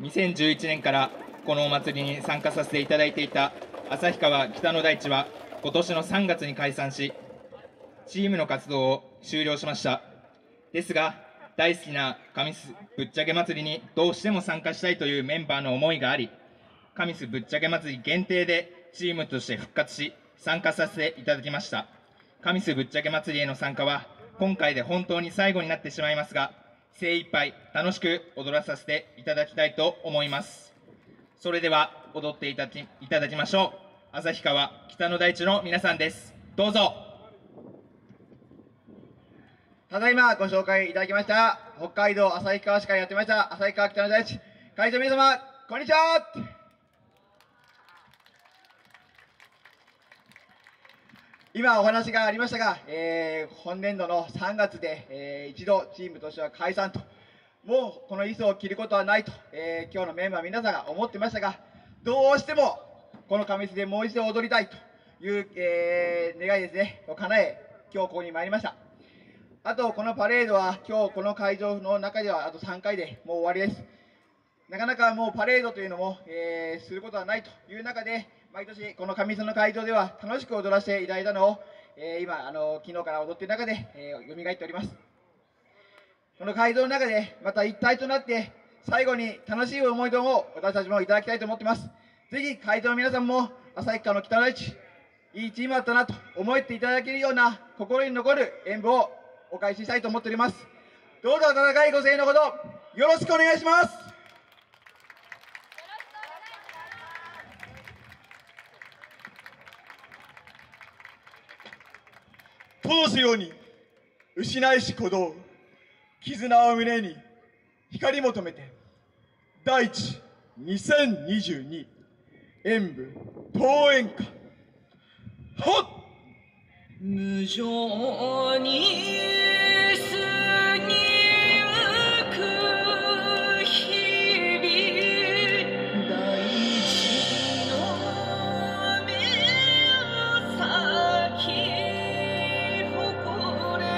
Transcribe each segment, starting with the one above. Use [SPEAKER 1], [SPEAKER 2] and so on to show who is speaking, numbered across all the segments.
[SPEAKER 1] 2011年からこのお祭りに参加させていただいていた旭川北の大地は今年の3月に解散し、チームの活動を終了しました。ですが、大好きな神栖ぶっちゃけ祭りにどうしても参加したいというメンバーの思いがあり、神栖ぶっちゃけ祭り限定でチームとして復活し、参加させていただきました。神栖ぶっちゃけ祭りへの参加は今回で本当に最後になってしまいますが、精一杯楽しく踊らさせていただきたいと思います。それでは踊っていただきましょう。旭川北の大地の皆さんです。どうぞ。
[SPEAKER 2] ただいまご紹介いただきました北海道旭川市からやってました旭川北の大地会場の皆様、こんにちは。今お話がありましたが、本年度の3月で、一度チームとしては解散と、もうこの磯を切ることはないと、今日のメンバー皆さんが思ってましたが、どうしてもこの神栖でもう一度踊りたいという、願いですねを叶え、今日ここに参りました。あとこのパレードは今日この会場の中ではあと3回でもう終わりです。なかなかもうパレードというのも、することはないという中で、毎年この神栖の会場では楽しく踊らせていただいたのを、今昨日から踊っている中で、蘇っております。この会場の中でまた一体となって最後に楽しい思い出を私たちもいただきたいと思っています。ぜひ会場の皆さんも旭川の北の大地、いいチームだったなと思っていただけるような心に残る演舞をお返ししたいと思っております。どうぞ温かいご声援のほどよろしくお願いします。
[SPEAKER 3] とすように失いし鼓動、絆を胸に光求めて、大地2022演舞登演歌、はっ
[SPEAKER 4] 無情に過ぎゆく日々、大地の目を咲き誇れ。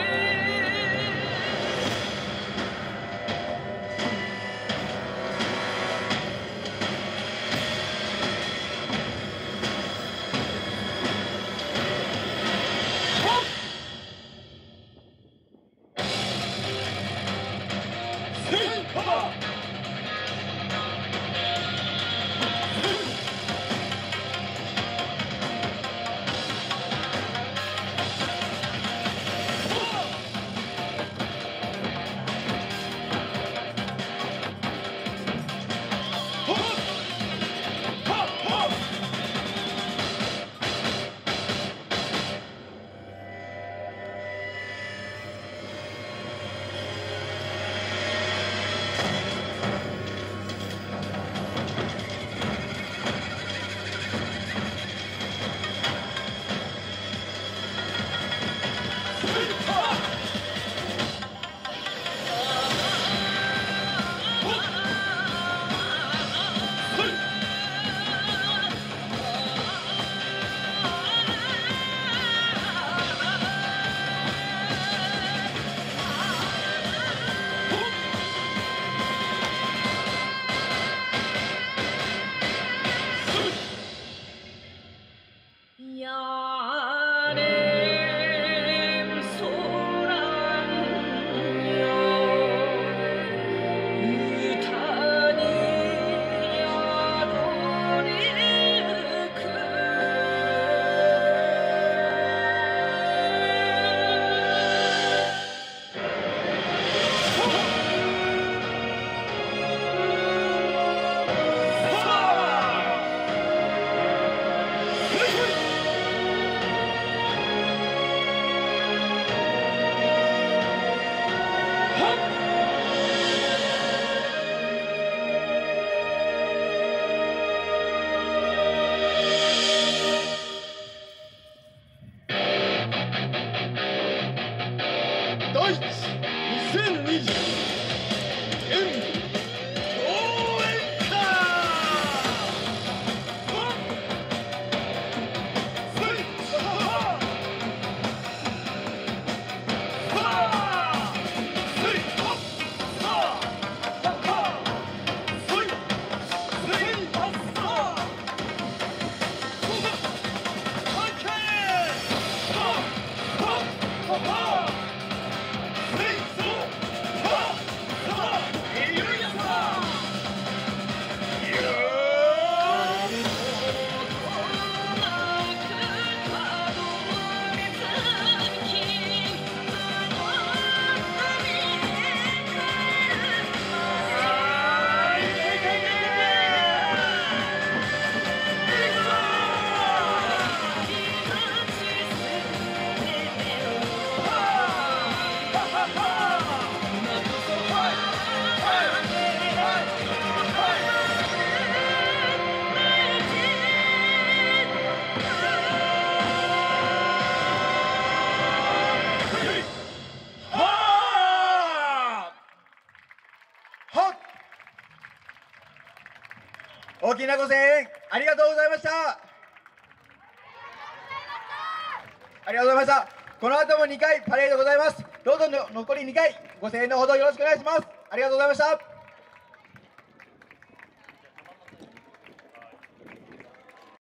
[SPEAKER 2] 大きなご声援ありがとうございました。ありがとうございました。この後も2回パレードございます。どうぞ残り2回ご声援のほどよろしくお願いします。ありがとうございました。